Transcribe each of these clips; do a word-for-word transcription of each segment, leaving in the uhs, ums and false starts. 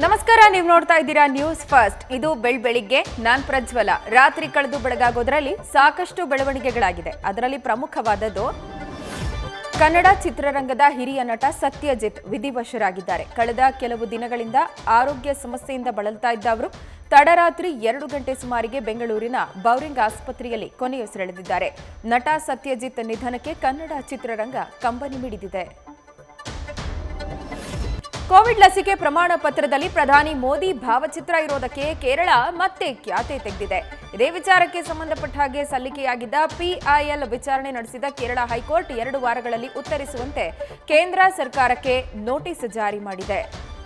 ನಮಸ್ಕಾರ, ನೀವು ನೋಡ್ತಾ ಇದ್ದೀರಾ ನ್ಯೂಸ್ ಫಸ್ಟ್. ಇದು ಬೆಳ್ಬೆಳಿಗ್ಗೆ. ನಾನು ಪ್ರಜ್ವಲ. ರಾತ್ರಿ ಕಳೆದು ಬೆಳಗಾಗೋದ್ರಲ್ಲಿ ಸಾಕಷ್ಟು ಬೆಳವಣಿಗೆಗಳಾಗಿದೆ. ಅದರಲ್ಲಿ ಪ್ರಮುಖವಾದದ್ದು ಕನ್ನಡ ಚಿತ್ರರಂಗದ ಹಿರಿಯ ನಟ ಸತ್ಯಜಿತ್ ವಿಧಿವಶರಾಗಿದ್ದಾರೆ. ಕಳೆದ ಕೆಲವು ದಿನಗಳಿಂದ ಆರೋಗ್ಯ ಸಮಸ್ಯೆಯಿಂದ ಬಳಲ್ತಾ ಇದ್ದ ಅವರು ತಡರಾತ್ರಿ ಎರಡು ಗಂಟೆ ಸುಮಾರಿಗೆ ಬೆಂಗಳೂರಿನ ಬೌರಿಂಗ್ ಆಸ್ಪತ್ರೆಯಲ್ಲಿ ಕೊನೆಯುಸಿರೆಳೆದಿದ್ದಾರೆ. ನಟ ಸತ್ಯಜಿತ್ ನಿಧನಕ್ಕೆ ಕನ್ನಡ ಚಿತ್ರರಂಗ ಕಂಬನಿ ಮಿಡಿದಿದೆ. ಕೋವಿಡ್ ಲಸಿಕೆ ಪ್ರಮಾಣ ಪತ್ರದಲ್ಲಿ ಪ್ರಧಾನಿ ಮೋದಿ ಭಾವಚಿತ್ರ ಇರೋದಕ್ಕೆ ಕೇರಳ ಮತ್ತೆ ಖ್ಯಾತೆ ತೆಗೆದಿದೆ. ಇದೇ ವಿಚಾರಕ್ಕೆ ಸಂಬಂಧಪಟ್ಟ ಹಾಗೆ ಸಲ್ಲಿಕೆಯಾಗಿದ್ದ ಪಿಐಎಲ್ ವಿಚಾರಣೆ ನಡೆಸಿದ ಕೇರಳ ಹೈಕೋರ್ಟ್ ಎರಡು ವಾರಗಳಲ್ಲಿ ಉತ್ತರಿಸುವಂತೆ ಕೇಂದ್ರ ಸರ್ಕಾರಕ್ಕೆ ನೋಟಿಸ್ ಜಾರಿ ಮಾಡಿದೆ.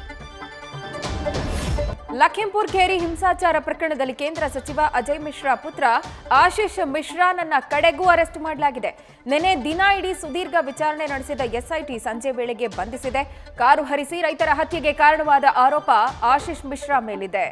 ಲಖೀಂಪುರ್ ಖೇರಿ ಹಿಂಸಾಚಾರ ಪ್ರಕರಣದಲ್ಲಿ ಕೇಂದ್ರ ಸಚಿವ ಅಜಯ್ ಮಿಶ್ರಾ ಪುತ್ರ ಆಶೀಶ್ ಮಿಶ್ರಾನನ್ನ ಕಡೆಗೂ ಅರೆಸ್ಟ್ ಮಾಡಲಾಗಿದೆ. ನಿನ್ನೆ ದಿನ ಇಡೀ ಸುದೀರ್ಘ ವಿಚಾರಣೆ ನಡೆಸಿದ ಎಸ್ಐಟಿ ಸಂಜೆ ವೇಳೆಗೆ ಬಂಧಿಸಿದೆ. ಕಾರು ಹರಿಸಿ ರೈತರ ಹತ್ಯೆಗೆ ಕಾರಣವಾದ ಆರೋಪ ಆಶೀಶ್ ಮಿಶ್ರಾ ಮೇಲಿದೆ.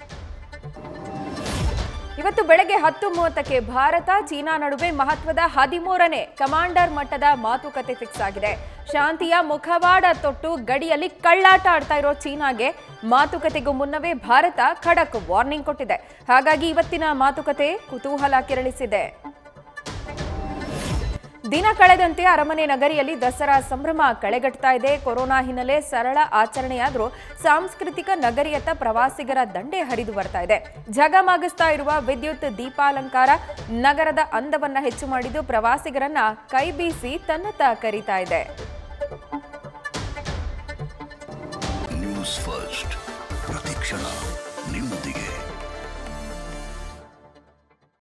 ಇವತ್ತು ಬೆಳಗ್ಗೆ ಹತ್ತು ಮೂವತ್ತಕ್ಕೆ ಭಾರತ ಚೀನಾ ನಡುವೆ ಮಹತ್ವದ ಹದಿಮೂರನೇ ಕಮಾಂಡರ್ ಮಟ್ಟದ ಮಾತುಕತೆ ಫಿಕ್ಸ್ ಆಗಿದೆ. ಶಾಂತಿಯ ಮುಖವಾಡ ತೊಟ್ಟು ಗಡಿಯಲ್ಲಿ ಕಳ್ಳಾಟ ಆಡ್ತಾ ಇರೋ ಚೀನಾಗೆ ಮಾತುಕತೆಗೂ ಮುನ್ನವೇ ಭಾರತ ಖಡಕ್ ವಾರ್ನಿಂಗ್ ಕೊಟ್ಟಿದೆ. ಹಾಗಾಗಿ ಇವತ್ತಿನ ಮಾತುಕತೆ ಕುತೂಹಲ ಕೆರಳಿಸಿದೆ. ದಿನ ಕಳೆದಂತೆ ಅರಮನೆ ನಗರಿಯಲ್ಲಿ ದಸರಾ ಸಂಭ್ರಮ ಕಳೆಗಟ್ತಾ ಇದೆ. ಕೊರೋನಾ ಹಿನ್ನೆಲೆ ಸರಳ ಆಚರಣೆಯಾದರೂ ಸಾಂಸ್ಕೃತಿಕ ನಗರಿಯತ್ತ ಪ್ರವಾಸಿಗರ ದಂಡೆ ಹರಿದು ಬರ್ತಾ ಇದೆ. ಝಗಮಗಿಸ್ತಾ ಇರುವ ವಿದ್ಯುತ್ ದೀಪಾಲಂಕಾರ ನಗರದ ಅಂದವನ್ನ ಹೆಚ್ಚು ಮಾಡಿದ್ದು ಪ್ರವಾಸಿಗರನ್ನ ಕೈಬೀಸಿ ತನ್ನತ್ತ ಕರೀತಾ ಇದೆ. ನ್ಯೂಸ್ ಫಸ್ಟ್ ಪ್ರತಿಕ್ಷಣ ನಿಮ್ಮೊಂದಿಗೆ.